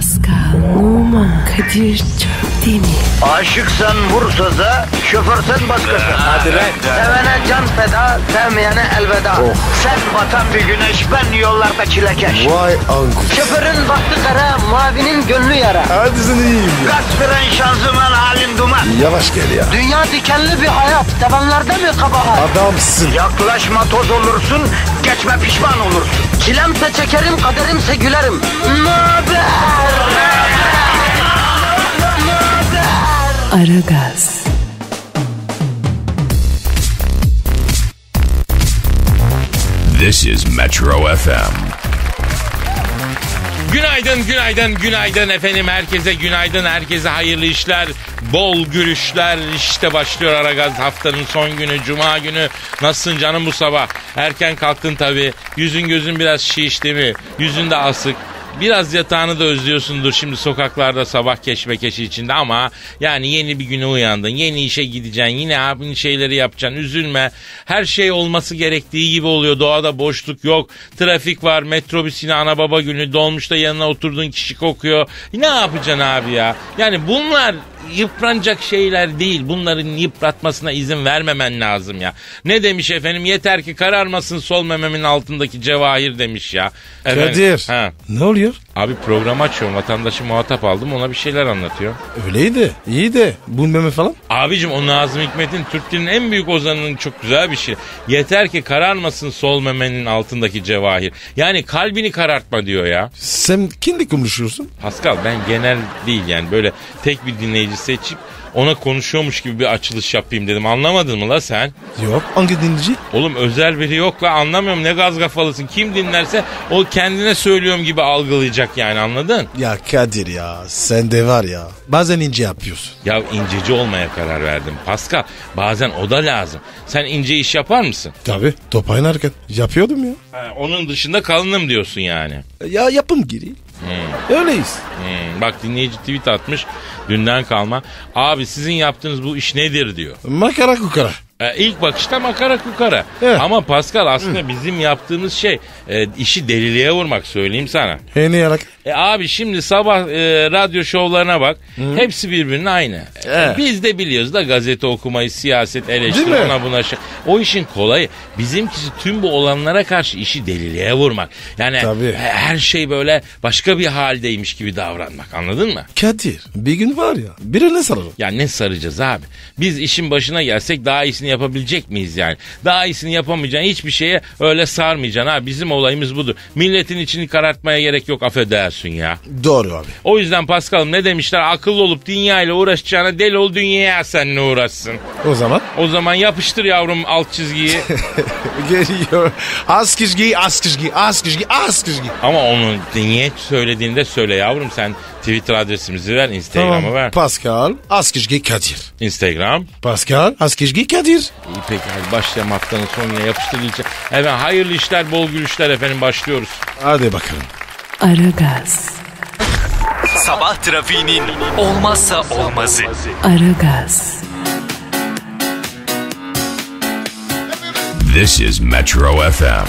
Pascal, Oman, Kadir çok değil mi? Aşıksan vursa da, şoförsen başkasın. Hadi lan. Sevene can feda, sevmeyene elveda. Sen batan bir güneş, ben yollarda çilekeş. Vay anku. Şoförün baktı kara, mavinin gönlü yara. Hadi sen iyiyim ya. Kasperen şanzıman halin duman. Yavaş gel ya. Dünya dikenli bir hayat, sevenlerde mi kabahar? Adamsın. Yaklaşma toz olursun, geçme pişman olursun. Çilemse çekerim, kaderimse gülerim. Möber! Aragaz. This is Metro FM. Günaydın, günaydın, günaydın efendim. Herkese günaydın, herkese hayırlı işler, bol gülüşler. İşte başlıyor Aragaz, haftanın son günü, cuma günü. Nasılsın canım bu sabah? Erken kalktın tabii. Yüzün gözün biraz şiş değil mi? Yüzün de asık. Biraz yatağını da özlüyorsundur şimdi sokaklarda sabah keşmekeşi içinde ama yani yeni bir güne uyandın, yeni işe gideceksin, yine aynı şeyleri yapacaksın, üzülme. Her şey olması gerektiği gibi oluyor, doğada boşluk yok, trafik var, metrobüs yine ana baba günü, dolmuşta yanına oturduğun kişi kokuyor. Ne yapacaksın abi ya? Yani bunlar yıpranacak şeyler değil, bunların yıpratmasına izin vermemen lazım ya. Ne demiş efendim, yeter ki kararmasın sol mememin altındaki cevahir demiş ya. Efendim, Kadir. Ne oluyor? Abi program açıyorum, vatandaşı muhatap aldım, ona bir şeyler anlatıyor. Öyleydi. İyi de. Bu meme falan. Abicim o Nazım Hikmet'in, Türk dilinin en büyük ozanının çok güzel bir şey. Yeter ki kararmasın sol memenin altındaki cevahir. Yani kalbini karartma diyor ya. Sen kimle konuşuyorsun? Pascal, ben genel değil yani, böyle tek bir dinleyici seçip ona konuşuyormuş gibi bir açılış yapayım dedim. Anlamadın mı la sen? Yok. Hangi dinleyici? Oğlum özel biri yok la, anlamıyorum, ne gaz kafalısın. Kim dinlerse o kendine söylüyorum gibi algılayacak yani, anladın? Ya Kadir ya. Sen de var ya. Bazen ince yapıyorsun. Ya inceci olmaya karar verdim Pascal. Bazen o da lazım. Sen ince iş yapar mısın? Tabii. Top oynarken. Yapıyordum ya. Onun dışında kalınım diyorsun yani. Ya yapım giri. Öyleyiz. Bak dinleyici tweet atmış dünden kalma. Abi sizin yaptığınız bu iş nedir diyor. Makara kukara. İlk bakışta makara kukara. Evet. Ama Pascal aslında bizim yaptığımız şey işi deliliğe vurmak, söyleyeyim sana. Ne yarak? Abi şimdi sabah radyo şovlarına bak. Hepsi birbirinin aynı. Biz de biliyoruz da gazete okumayı, siyaset, eleştiri, ona buna şey. O işin kolayı. Bizimkisi tüm bu olanlara karşı işi deliliğe vurmak. Yani her şey böyle başka bir haldeymiş gibi davranmak, anladın mı? Kadir bir gün var ya birine sarılır. Ya ne saracağız abi? Biz işin başına gelsek daha iyisini yapabilecek miyiz yani? Daha iyisini yapamayacaksın, hiçbir şeye öyle sarmayacaksın ha. Bizim olayımız budur. Milletin içini karartmaya gerek yok, affedersin ya. Doğru abi. O yüzden Paskal'ım ne demişler? Akıllı olup dünyayla uğraşacağına deli ol, dünyaya seninle uğraşsın. O zaman yapıştır yavrum alt çizgiyi. geliyor. Az çizgi, az çizgi, az çizgi, az çizgi. Ama onu niye söylediğinde söyle yavrum. Sen Twitter adresimizi ver, Instagram'ı tamam. ver. Pascal Askizgi Kadir. Instagram. Pascal Askizgi Kadir. İyi peki, hadi başlayalım haftanın sonuna, yapıştır ilçe. Evet, hayırlı işler, bol gülüşler efendim, başlıyoruz. Hadi bakalım. Aragaz. Sabah trafiğinin olmazsa olmazı. Aragaz. This is Metro FM.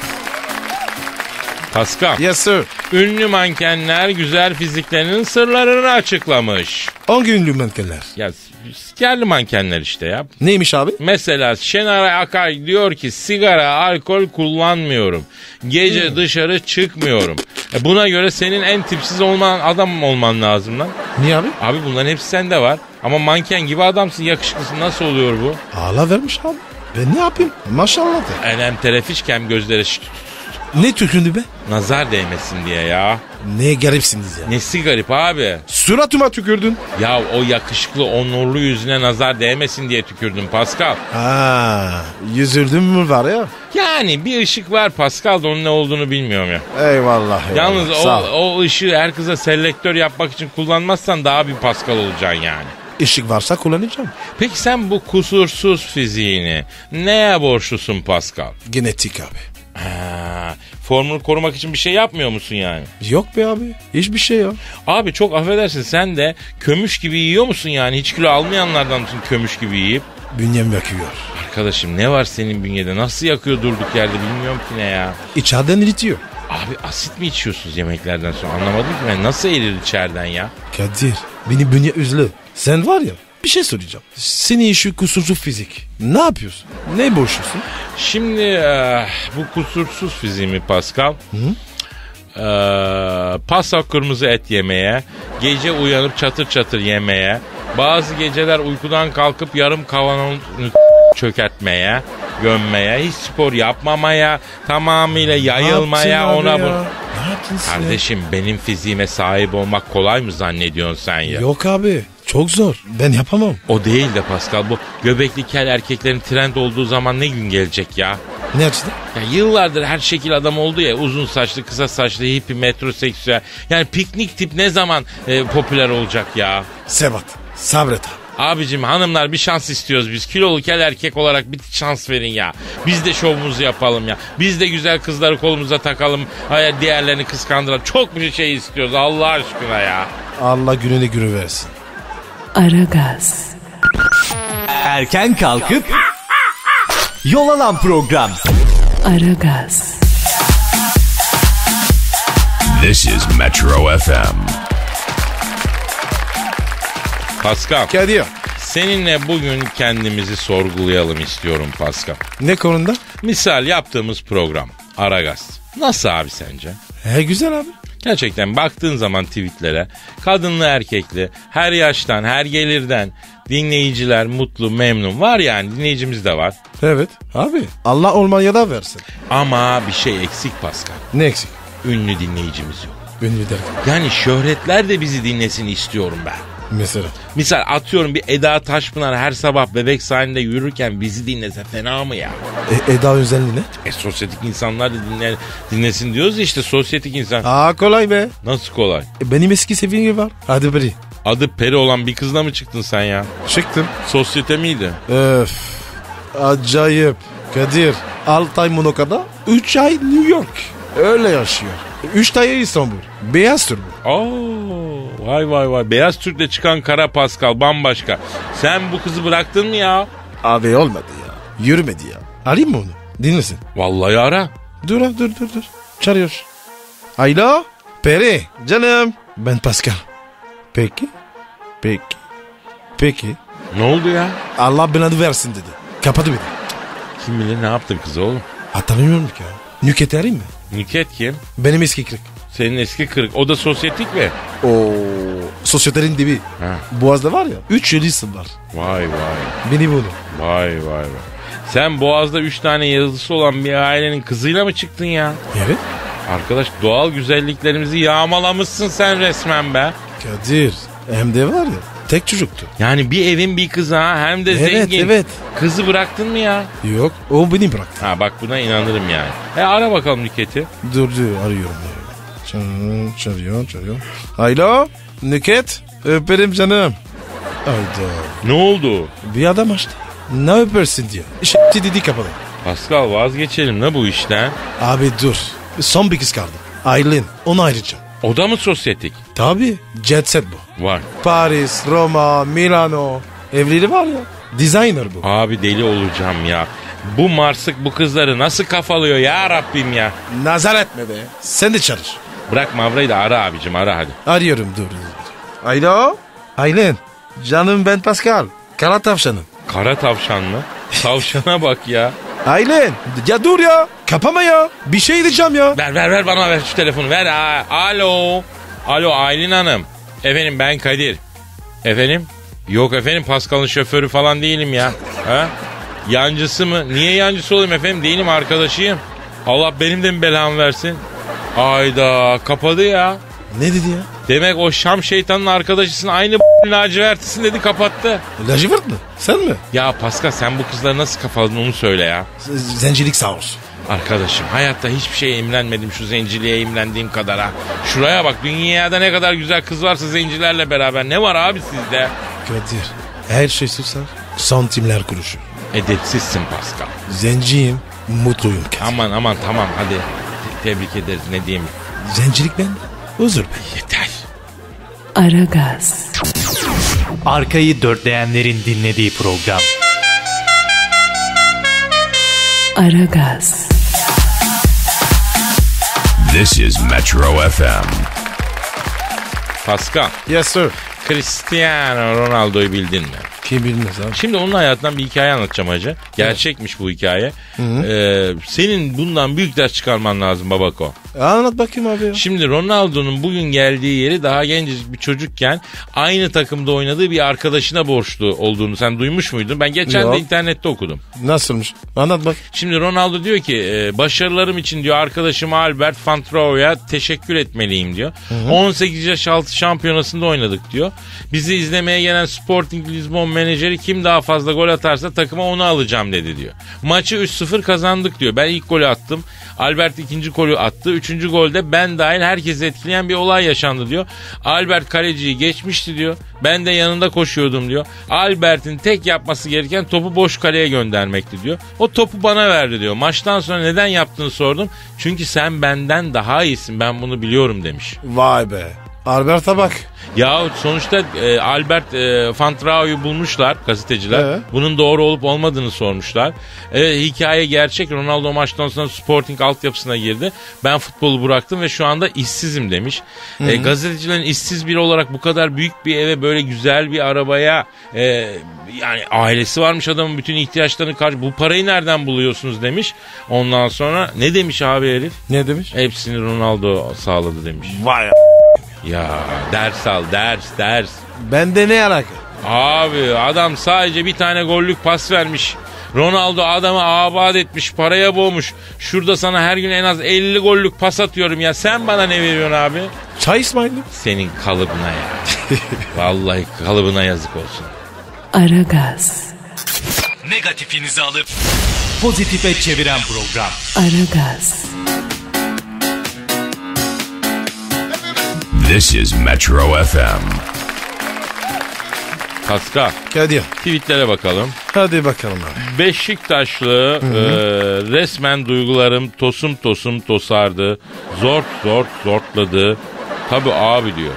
Pascal. Yes sir. Ünlü mankenler güzel fiziklerinin sırlarını açıklamış. Hangi ünlü mankenler? Ya sikerli mankenler işte ya. Neymiş abi? Mesela Şener Akay diyor ki sigara, alkol kullanmıyorum. Gece dışarı çıkmıyorum. Buna göre senin en tipsiz olman adam olman lazım lan. Niye abi? Abi bunların hepsi sende var. Ama manken gibi adamsın, yakışıklısın, nasıl oluyor bu? Ağla vermiş abi. Ben ne yapayım? Maşallah de. Elem terefişkem gözleri Ne tükürdü be? nazar değmesin diye ya. Ne garipsiniz ya. Nesi garip abi? Suratıma tükürdün. Ya o yakışıklı, onurlu yüzüne nazar değmesin diye tükürdüm Pascal. Ha, yüzüldün mü var ya? Yani bir ışık var Pascal, da onun ne olduğunu bilmiyorum ya. Eyvallah. Yalnız Sağ ol. o ışığı her kıza selektör yapmak için kullanmazsan daha bir Pascal olacaksın yani. Işık varsa kullanacağım. Peki sen bu kusursuz fiziğini neye borçlusun Pascal? Genetik abi. Formunu korumak için bir şey yapmıyor musun yani? Yok be abi. Hiçbir şey yok. Abi çok affedersin, sen de kömüş gibi yiyor musun yani? Hiç kilo almayanlardan mısın kömüş gibi yiyip? Bünyem yakıyor. Arkadaşım ne var senin bünyede? Nasıl yakıyor durduk yerde, bilmiyorum ki ne ya. İçeriden iritiyor. Abi asit mi içiyorsunuz yemeklerden sonra? Anlamadım ki ben. Nasıl erir içeriden ya? Kadir beni bünye üzlü. Sen var ya bir şey söyleyeceğim. Senin şu kusursuz fizik. Ne yapıyorsun? Ne boşuyorsun? Şimdi bu kusursuz fiziğimi Pascal. Paso kırmızı et yemeye, gece uyanıp çatır çatır yemeye, bazı geceler uykudan kalkıp yarım kavanoz çökertmeye, gömmeye, hiç spor yapmamaya, tamamıyla yayılmaya, ona bu. Ne yaptın sen? Kardeşim benim fiziğime sahip olmak kolay mı zannediyorsun sen ya? Yok abi çok zor. Ben yapamam. O değil de Pascal, bu göbekli kel erkeklerin trend olduğu zaman ne gün gelecek ya? Ne açıdan? Ya yıllardır her şekil adam oldu ya, uzun saçlı, kısa saçlı, hippie, metroseksüel. Yani piknik tip ne zaman popüler olacak ya? Sebat sabret abi. Abicim hanımlar bir şans istiyoruz biz. Kilolu kel erkek olarak bir şans verin ya. Biz de şovumuzu yapalım ya. Biz de güzel kızları kolumuza takalım. Hayır, diğerlerini kıskandıralım. Çok bir şey istiyoruz Allah aşkına ya. Allah gününü günü versin. Aragaz, Erken kalkıp yol alan program. Aragaz, This is Metro FM. Pascal, Kadir seninle bugün kendimizi sorgulayalım istiyorum Pascal. ne konuda? Misal yaptığımız program Aragaz. Nasıl abi sence? Güzel abi. Gerçekten baktığın zaman tweetlere kadınlı erkekli her yaştan her gelirden dinleyiciler mutlu memnun var, yani dinleyicimiz de var. Evet abi Allah Almanya'da versin. Ama bir şey eksik Pascal. Ne eksik? Ünlü dinleyicimiz yok. Ünlü derken. Yani şöhretler de bizi dinlesin istiyorum ben. Mesela. Misal atıyorum bir Eda Taşpınar her sabah bebek sahilinde yürürken bizi dinlese fena mı ya? Eda özelliği ne? Sosyetik insanlar da dinlesin diyoruz ya, işte sosyetik insan. Kolay be. Nasıl kolay? Benim eski sevgilim var. Hadi biri. Adı Peri olan bir kızla mı çıktın sen ya? Çıktım. Sosyete miydi? Öf. Acayip. Kadir. 6 ay Monaco'da 3 ay New York. Öyle yaşıyor. 3 ay İstanbul. Beyaz Türk bu. Vay vay vay. Beyaz Türk'le çıkan Kara Pascal bambaşka. Sen bu kızı bıraktın mı ya? Abi olmadı ya. Yürümedi ya. Arayayım mı onu? Dinlesin. Vallahi ara. Dur. Çağırıyor. Alo. Peri. Canım. Ben Pascal. Peki. Ne oldu ya? Allah belanı versin dedi. Kapadı beni. Kim bilir ne yaptın kız oğlum? Hatırlamıyorum ki ya. Nükhet arayayım mı? Nüket kim? Benim eski kırık. Senin eski kırık. O da sosyetik mi? Oo. Sosyeterin dibi. Ha. Boğaz'da var ya 3 yıl isim var. Vay. Beni bunu. Vay. Sen Boğaz'da 3 tane yazısı olan bir ailenin kızıyla mı çıktın ya? Evet. Arkadaş doğal güzelliklerimizi yağmalamışsın sen resmen be. Kadir. Hem de var ya tek çocuktu. Yani bir evin bir kızı ha, hem de Evet, zengin. evet. Kızı bıraktın mı ya? Yok o beni bıraktı. Ha bak buna inanırım yani. Ara bakalım Nüket'i. Dur arıyorum. Çağırıyor. Alo Nüket. Öperim canım. Hayda. Ne oldu? Bir adam açtı. Ne öpersin diyor. Dedi kapalı. Pascal vazgeçelim ne bu işten? Abi dur. Son bir kız kaldı. Aylin. Onu ayıracağım. O da mı sosyetik? Tabii. Jet set bu. Var. Paris, Roma, Milano. Evliliği var ya. Designer bu. Abi deli olacağım ya. Bu Marsık bu kızları nasıl kafalıyor ya Rabbim ya. Nazar etme be. Sen de çalış. Bırak mavrayı da ara abicim, ara hadi. Arıyorum dur. Alo. Aylin. Canım ben Pascal. Kara tavşanım. Kara tavşan mı? Tavşana bak ya. Aylin. Ya dur ya. Kapama ya. Bir şey diyeceğim ya. Ver bana ver şu telefonu ver. Alo. Alo Aylin Hanım. Efendim ben Kadir. Efendim? Yok efendim Pascal'ın şoförü falan değilim ya. Ha? Yancısı mı? Niye yancısı olayım efendim? Değilim, arkadaşıyım. Allah benim de mi belamı versin? Ayda kapadı ya. Ne dedi ya? Demek o Şam şeytanın arkadaşısın, aynı lacivertisin dedi, kapattı. Lacivert mi? Sen mi? Ya Pascal sen bu kızları nasıl kafaladın onu söyle ya. Zencilik sağ olsun. Arkadaşım hayatta hiçbir şeye imrenmedim şu zenciliğe imrendiğim kadar ha. Şuraya bak, dünyada ne kadar güzel kız varsa zencilerle beraber, ne var abi sizde? Kadir her şey susar santimler kuruşu. Edepsizsin Pascal. Zenciyim mutluyum Kadir. Aman tamam hadi tebrik ederiz, ne diyeyim. Zencilik bende. Huzur ben. Yeter. Aragaz, Arkayı dörtleyenlerin dinlediği program. Aragaz, This is Metro FM. Pascal, Yes sir. Cristiano Ronaldo'yu bildin mi? Kim bilmez abi. Şimdi onun hayatından bir hikaye anlatacağım hacı. Gerçekmiş bu hikaye. Senin bundan büyük ders çıkarman lazım babako. Anlat bakayım abi ya. Şimdi Ronaldo'nun bugün geldiği yeri daha gencecik bir çocukken aynı takımda oynadığı bir arkadaşına borçlu olduğunu sen duymuş muydun? Ben geçen Yok. de internette okudum. Nasılmış? Anlat bak. Şimdi Ronaldo diyor ki başarılarım için diyor arkadaşım Albert Fantrao'ya teşekkür etmeliyim diyor. 18 yaş altı şampiyonasında oynadık diyor. Bizi izlemeye gelen Sporting Lisbon menajeri kim daha fazla gol atarsa takıma onu alacağım dedi diyor. Maçı 3-0 kazandık diyor. Ben ilk golü attım. Albert ikinci golü attı. Üçüncü golde ben dahil herkesi etkileyen bir olay yaşandı diyor. Albert kaleciyi geçmişti diyor. Ben de yanında koşuyordum diyor. Albert'in tek yapması gereken topu boş kaleye göndermekti diyor. O topu bana verdi diyor. Maçtan sonra neden yaptığını sordum. Çünkü sen benden daha iyisin, ben bunu biliyorum demiş. Vay be. Albert'a bak. Ya sonuçta Albert Fantrao'yu bulmuşlar gazeteciler. Evet. Bunun doğru olup olmadığını sormuşlar. Hikaye gerçek. Ronaldo maçtan sonra Sporting altyapısına girdi. Ben futbolu bıraktım ve şu anda işsizim demiş. Gazetecilerin işsiz biri olarak bu kadar büyük bir eve, böyle güzel bir arabaya, yani ailesi varmış adamın, bütün ihtiyaçlarını karşı, bu parayı nereden buluyorsunuz demiş. Ondan sonra ne demiş abi herif? Ne demiş? Hepsini Ronaldo sağladı demiş. Vay Ya ders al, ders. Bende ne alaka? Abi adam sadece bir tane gollük pas vermiş. Ronaldo adamı abat etmiş, paraya boğmuş. Şurada sana her gün en az 50 gollük pas atıyorum ya. Sen bana ne veriyorsun abi? Çay İsmail'im. Senin kalıbına ya. Vallahi kalıbına yazık olsun. Aragaz, Negatifinizi alıp pozitife çeviren program. Aragaz, This is Metro FM. Pascal, Kadir. tweetlere bakalım. Hadi bakalım abi. Beşiktaşlı resmen duygularım tosum tosardı. Zortladı. Tabii abi diyor.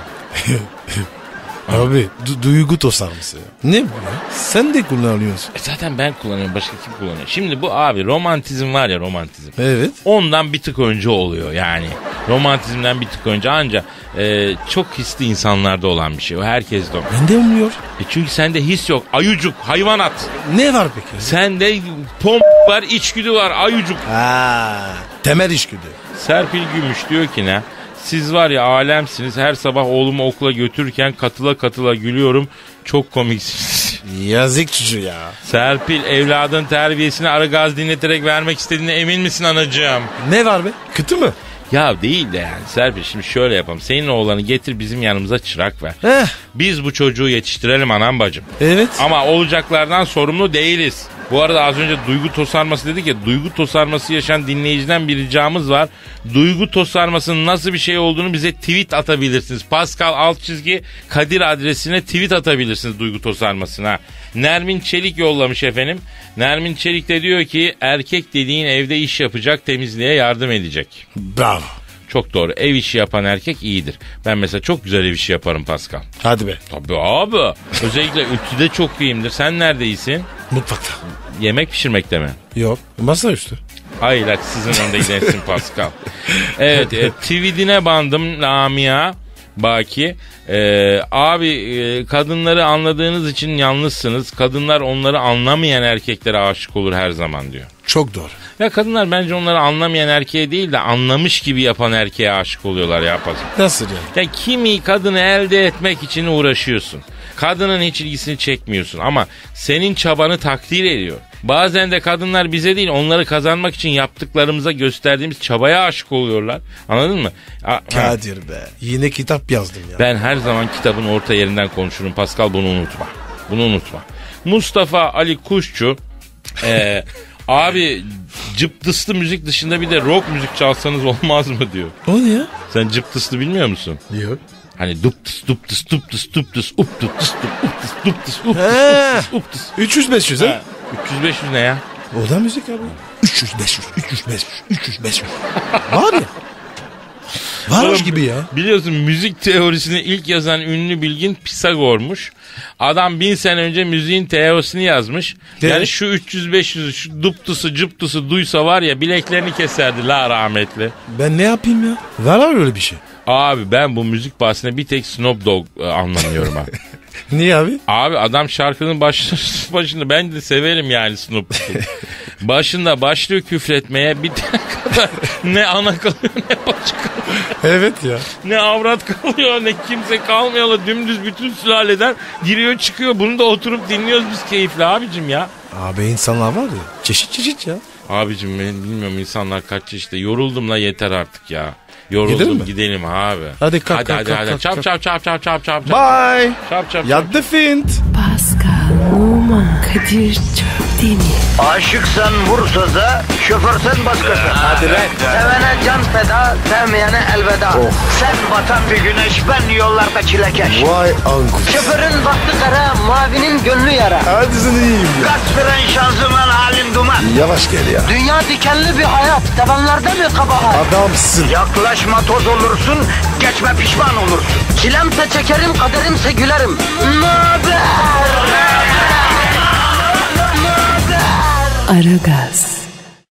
Abi duygu tosarması. Ne bu ya? Sen de kullanıyorsun. Zaten ben kullanıyorum, başka kim kullanıyor? Şimdi bu abi romantizm var ya, romantizm. Evet. Ondan bir tık önce oluyor yani. Romantizmden bir tık önce, ancak çok hisli insanlarda olan bir şey. O herkeste o. Bende olmuyor. Çünkü sende his yok. Ayucuk, hayvanat. Ne var peki? Sende var, içgüdü var, ayucuk. Temel içgüdü. Serpil Gümüş diyor ki ne? Siz var ya alemsiniz. Her sabah oğlumu okula götürürken katıla gülüyorum. Çok komiksiniz. Yazık çocuğu ya. Serpil, evladın terbiyesini Aragaz dinleterek vermek istediğine emin misin anacığım? Ne var be? Kötü mü? Ya değil de yani Serpil, şimdi şöyle yapalım. Senin oğlanı getir bizim yanımıza, çırak ver. Biz bu çocuğu yetiştirelim anam bacım. Evet. Ama olacaklardan sorumlu değiliz. Bu arada az önce duygu tosarması dedik ya, duygu tosarması yaşayan dinleyiciden bir ricamız var. Duygu tosarmasının nasıl bir şey olduğunu bize tweet atabilirsiniz. Pascal Kadir adresine tweet atabilirsiniz duygu tosarmasına. Nermin Çelik yollamış efendim. Nermin Çelik de diyor ki erkek dediğin evde iş yapacak, temizliğe yardım edecek. Bravo. Çok doğru. Ev işi yapan erkek iyidir. Ben mesela çok güzel ev işi yaparım Pascal. Hadi be. Tabii abi. Özellikle ütüde çok iyiyimdir. Sen nerede iyisin? Mutfakta. Yemek pişirmekte mi? Yok. Masaüstü. Haylaksızın önünde gidersin Pascal. Evet, tweetine bandım Lamia Baki. Abi kadınları anladığınız için yalnızsınız. Kadınlar onları anlamayan erkeklere aşık olur her zaman diyor. Çok doğru. Ya kadınlar bence onları anlamayan erkeğe değil de anlamış gibi yapan erkeğe aşık oluyorlar ya Pascal. Nasıl yani? Ya kimi kadını elde etmek için uğraşıyorsun. Kadının hiç ilgisini çekmiyorsun ama senin çabanı takdir ediyor. Bazen de kadınlar bize değil, onları kazanmak için yaptıklarımıza gösterdiğimiz çabaya aşık oluyorlar. Anladın mı? Kadir be. Yine kitap yazdım ya. Ben her zaman kitabın orta yerinden konuşurum Pascal, bunu unutma. Bunu unutma. Mustafa Ali Kuşçu abi cıptıslı müzik dışında bir de rock müzik çalsanız olmaz mı diyor. O ne ya? Sen cıptıslı bilmiyor musun? Yok. Hani duptıs uptıs uptıs uptıs 300-500 ha? 300-500 ne ya? O da müzik abi. 300-500. Var ya. Varoş Oğlum, gibi ya. Biliyorsun müzik teorisini ilk yazan ünlü bilgin Pisagor'muş. Adam 1000 sene önce müziğin teorisini yazmış. Evet. Yani şu 300-500 şu duptusu cıptusu duysa var ya bileklerini keserdi la rahmetli. Ben ne yapayım ya? Var öyle bir şey. Abi ben bu müzik bahsine bir tek Snoop Dogg anlamıyorum abi. Niye abi? Abi adam şarkının başında ben de severim yani Snoop Dogg'u. Başında başlıyor küfretmeye bitene kadar ne ana kalıyor ne bacı kalıyor. Evet ya. Ne avrat kalıyor ne kimse kalmıyor. Dümdüz bütün sülaleden giriyor çıkıyor. Bunu da oturup dinliyoruz biz keyifli abicim ya. Abi insanlar var ya çeşit çeşit ya. Abicim ben bilmiyorum insanlar kaç işte yoruldum la yeter artık ya. Gidelim Yoruldum mi? gidelim abi. Hadi kalk, kalk, hadi. kalk, Çap kalk. çap çap çap çap çap. Bye. Çap çap. Yattı Fint. Pascal, Oman, Kadir çok değil mi? Aşıksan vursa da, şoförsen başkasın. Hadi lan. Sevene can feda, sevmeyene elveda. Sen batan bir güneş, ben yollarda çilekeş. Vay anku. Şoförün baktı kara, mavinin gönlü yara. Hadi sen iyiyim ya. Kasperen şanzıman halin duman. Yavaş gel ya. Dünya dikenli bir hayat, sevenlerde mi kabahar? Adamsın. Yaklaşma toz olursun, geçme pişman olursun. Çilemse çekerim, kaderimse gülerim. Möber! Aragaz.